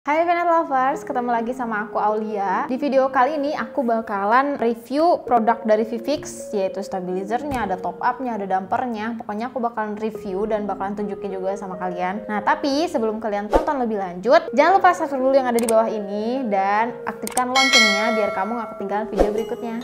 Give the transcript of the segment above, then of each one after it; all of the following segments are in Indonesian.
Hai Venet Lovers, ketemu lagi sama aku Aulia. Di video kali ini aku bakalan review produk dari Vivix, yaitu stabilizernya, ada top up-nya, ada dampernya. Pokoknya aku bakalan review dan bakalan tunjukin juga sama kalian. Nah, tapi sebelum kalian tonton lebih lanjut, jangan lupa subscribe dulu yang ada di bawah ini dan aktifkan loncengnya biar kamu gak ketinggalan video berikutnya.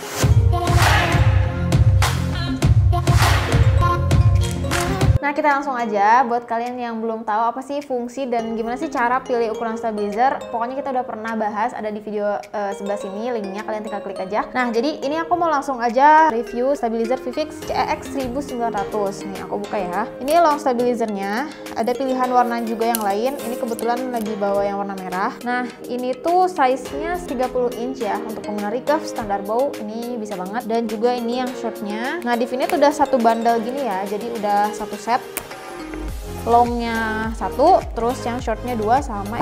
Nah, kita langsung aja. Buat kalian yang belum tahu apa sih fungsi dan gimana sih cara pilih ukuran stabilizer, pokoknya kita udah pernah bahas, ada di video sebelah sini linknya, kalian tinggal klik aja. Nah, jadi ini aku mau langsung aja review stabilizer Vivix CEX 1900. Nih, aku buka ya. Ini long stabilizernya, ada pilihan warna juga yang lain. Ini kebetulan lagi bawa yang warna merah. Nah, ini tuh size-nya 30 inch ya. Untuk pengguna recurve standar bow ini bisa banget. Dan juga ini yang shortnya. Nah, di sini tuh udah satu bundle gini ya, jadi udah satu set. Longnya satu, terus yang shortnya dua sama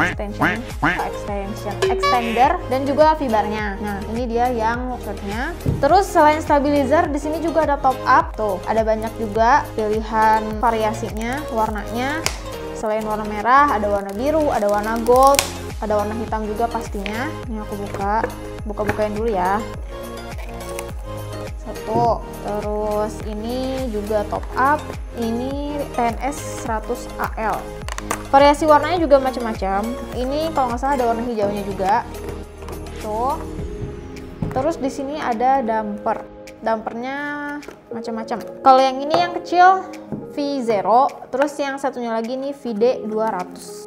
extender dan juga V-barnya. Nah, ini dia yang shortnya. Terus selain stabilizer, di sini juga ada top up. Tuh, ada banyak juga pilihan variasinya, warnanya. Selain warna merah, ada warna biru, ada warna gold, ada warna hitam juga pastinya. Ini aku buka-bukain dulu ya. Satu, terus ini juga top up, ini TNS 100 AL. Variasi warnanya juga macam-macam. Ini kalau nggak salah ada warna hijaunya juga. Tuh. Terus di sini ada damper. Dampernya macam-macam. Kalau yang ini yang kecil V0, terus yang satunya lagi nih VD 200.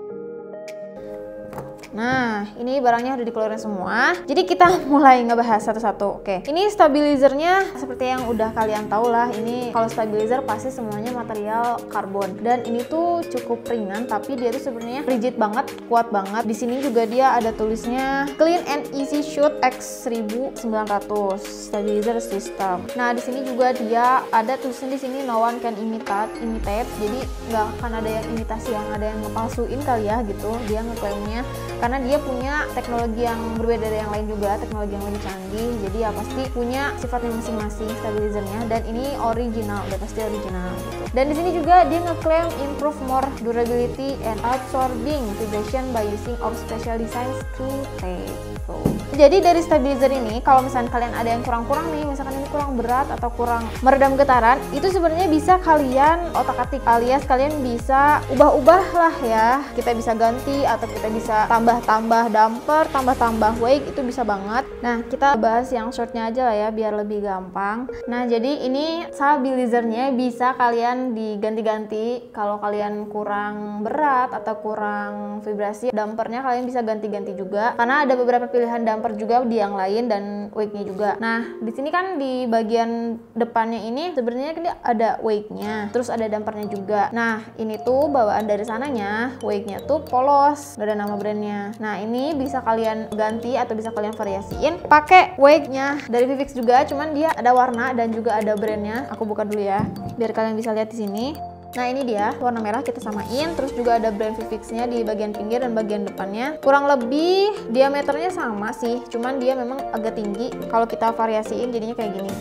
Nah, ini barangnya udah dikeluarin semua. Jadi kita mulai ngebahas satu-satu. Oke, ini stabilizernya seperti yang udah kalian tahu lah. Ini kalau stabilizer pasti semuanya material karbon. Dan ini tuh cukup ringan, tapi dia tuh sebenarnya rigid banget, kuat banget. Di sini juga dia ada tulisnya Clean and Easy Shoot X 1900 Stabilizer System. Nah, di sini juga dia ada tulisan di sini no one can imitate. Jadi nggak akan ada yang imitasi, yang ada yang ngepalsuin kali ya gitu. Dia ngeklaimnya karena dia punya teknologi yang berbeda dari yang lain juga, teknologi yang lebih canggih, jadi ya pasti punya sifatnya masing-masing stabilizernya, dan ini original, udah pasti original gitu. Dan di sini juga dia ngeklaim improve more durability and absorbing vibration by using of special design screw tape. Jadi dari stabilizer ini, kalau misalnya kalian ada yang kurang-kurang nih, misalkan ini kurang berat atau kurang meredam getaran, itu sebenarnya bisa kalian otak-atik, alias kalian bisa ubah-ubah lah ya. Kita bisa ganti atau kita bisa tambah damper, tambah wake, itu bisa banget. Nah, kita bahas yang shortnya aja lah ya biar lebih gampang. Nah, jadi ini stabilizernya bisa kalian diganti-ganti kalau kalian kurang berat atau kurang vibrasi. Dampernya kalian bisa ganti-ganti juga karena ada beberapa pilihan damper juga di yang lain dan wake-nya juga. Nah, di sini kan di bagian depannya ini sebenarnya kan ada wake-nya, terus ada dampernya juga. Nah, ini tuh bawaan dari sananya, wake-nya tuh polos, gak ada nama brandnya. Nah, ini bisa kalian ganti atau bisa kalian variasiin pakai wake-nya dari Vivix juga, cuman dia ada warna dan juga ada brandnya. Aku buka dulu ya, biar kalian bisa lihat di sini. Nah, ini dia warna merah, kita samain, terus juga ada brand Vivix-nya di bagian pinggir dan bagian depannya. Kurang lebih diameternya sama sih, cuman dia memang agak tinggi. Kalau kita variasiin jadinya kayak gini.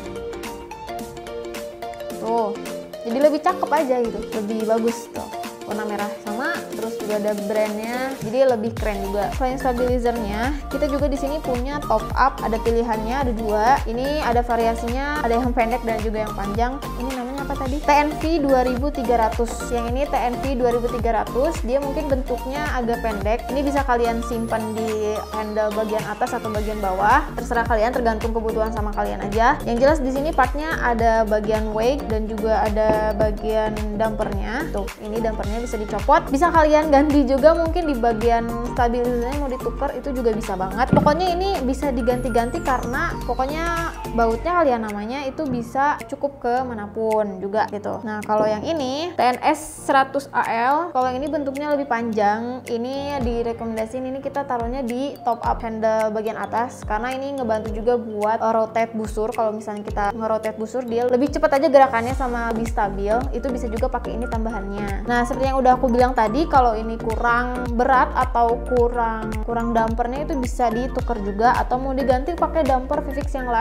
Tuh, jadi lebih cakep aja gitu, lebih bagus tuh. Warna merah sama, terus juga ada brandnya, jadi lebih keren juga. Selain stabilizernya, kita juga di sini punya top up, ada pilihannya, ada dua. Ini ada variasinya, ada yang pendek dan juga yang panjang. Ini namanya apa tadi? TNV 2300. Yang ini TNV 2300, dia mungkin bentuknya agak pendek. Ini bisa kalian simpan di handle bagian atas atau bagian bawah. Terserah kalian, tergantung kebutuhan sama kalian aja. Yang jelas di sini partnya ada bagian wake dan juga ada bagian dampernya. Tuh, ini dampernya bisa dicopot, bisa kalian ganti juga mungkin di bagian stabilizernya mau ditukar, itu juga bisa banget. Pokoknya ini bisa diganti-ganti karena pokoknya bautnya kalian namanya itu bisa cukup ke manapun juga gitu. Nah, kalau yang ini TNS 100 AL, kalau yang ini bentuknya lebih panjang, ini direkomendasiin ini kita taruhnya di top up handle bagian atas karena ini ngebantu juga buat rotate busur. Kalau misalnya kita ngerotate busur, dia lebih cepat aja gerakannya sama lebih stabil. Itu bisa juga pakai ini tambahannya. Nah, seperti yang udah aku bilang tadi, kalau ini kurang berat atau kurang dampernya itu bisa ditukar juga, atau mau diganti pakai damper Vivix yang lain itu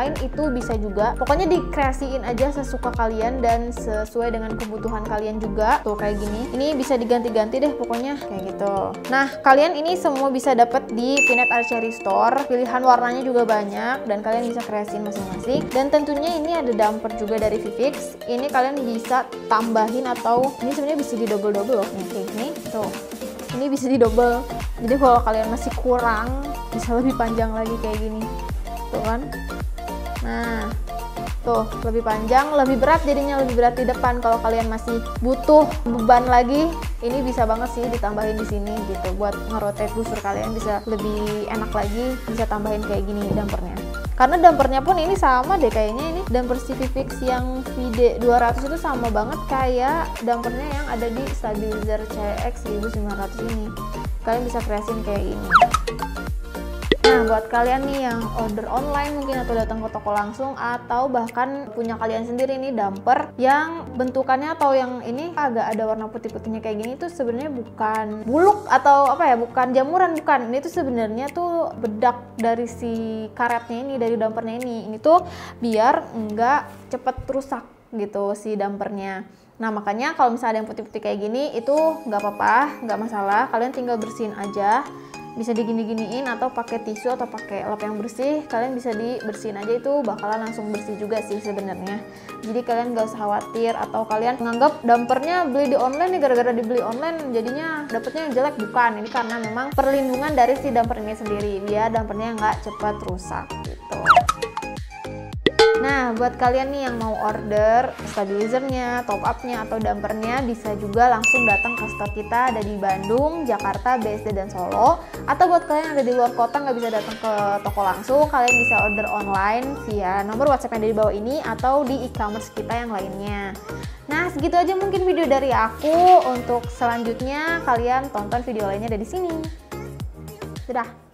itu bisa juga. Pokoknya dikreasiin aja sesuka kalian dan sesuai dengan kebutuhan kalian juga. Tuh kayak gini. Ini bisa diganti-ganti deh pokoknya kayak gitu. Nah, kalian ini semua bisa dapat di Pinet Archery Store. Pilihan warnanya juga banyak dan kalian bisa kreasiin masing-masing. Dan tentunya ini ada damper juga dari Vivix. Ini kalian bisa tambahin atau ini sebenarnya bisa di double-double loh. Nih kayak gini. Tuh. Ini bisa di double. Jadi kalau kalian masih kurang bisa lebih panjang lagi kayak gini. Tuh kan. Nah, tuh lebih panjang, lebih berat, jadinya lebih berat di depan. Kalau kalian masih butuh beban lagi, ini bisa banget sih ditambahin di sini gitu buat ngerotate busur kalian bisa lebih enak lagi. Bisa tambahin kayak gini dampernya. Karena dampernya pun ini sama deh kayaknya, ini damper si Vivix yang VD 200 itu sama banget kayak dampernya yang ada di stabilizer CX 1900 ini. Kalian bisa kreasiin kayak ini. Nah, buat kalian nih yang order online mungkin atau datang ke toko langsung atau bahkan punya kalian sendiri nih damper yang bentukannya atau yang ini agak ada warna putih-putihnya kayak gini, itu sebenarnya bukan buluk atau apa ya, bukan jamuran, bukan. Ini tuh sebenarnya tuh bedak dari si karetnya ini, dari dampernya ini. Ini tuh biar nggak cepet rusak gitu si dampernya. Nah, makanya kalau misalnya ada yang putih-putih kayak gini itu nggak apa-apa, nggak masalah. Kalian tinggal bersihin aja. Bisa digini-giniin atau pakai tisu atau pakai lap yang bersih, kalian bisa dibersihin aja, itu bakalan langsung bersih juga sih sebenarnya. Jadi kalian gak usah khawatir atau kalian menganggap dampernya beli di online nih, gara-gara dibeli online jadinya dapetnya yang jelek. Bukan, ini karena memang perlindungan dari si damper ini sendiri biar dampernya nggak cepat rusak gitu. Nah, buat kalian nih yang mau order stabilizernya, top up-nya, atau dampernya, bisa juga langsung datang ke store kita, ada di Bandung, Jakarta, BSD, dan Solo. Atau buat kalian yang ada di luar kota nggak bisa datang ke toko langsung, kalian bisa order online via nomor WhatsApp yang ada di bawah ini atau di e-commerce kita yang lainnya. Nah, segitu aja mungkin video dari aku. Untuk selanjutnya kalian tonton video lainnya dari sini. Dadah!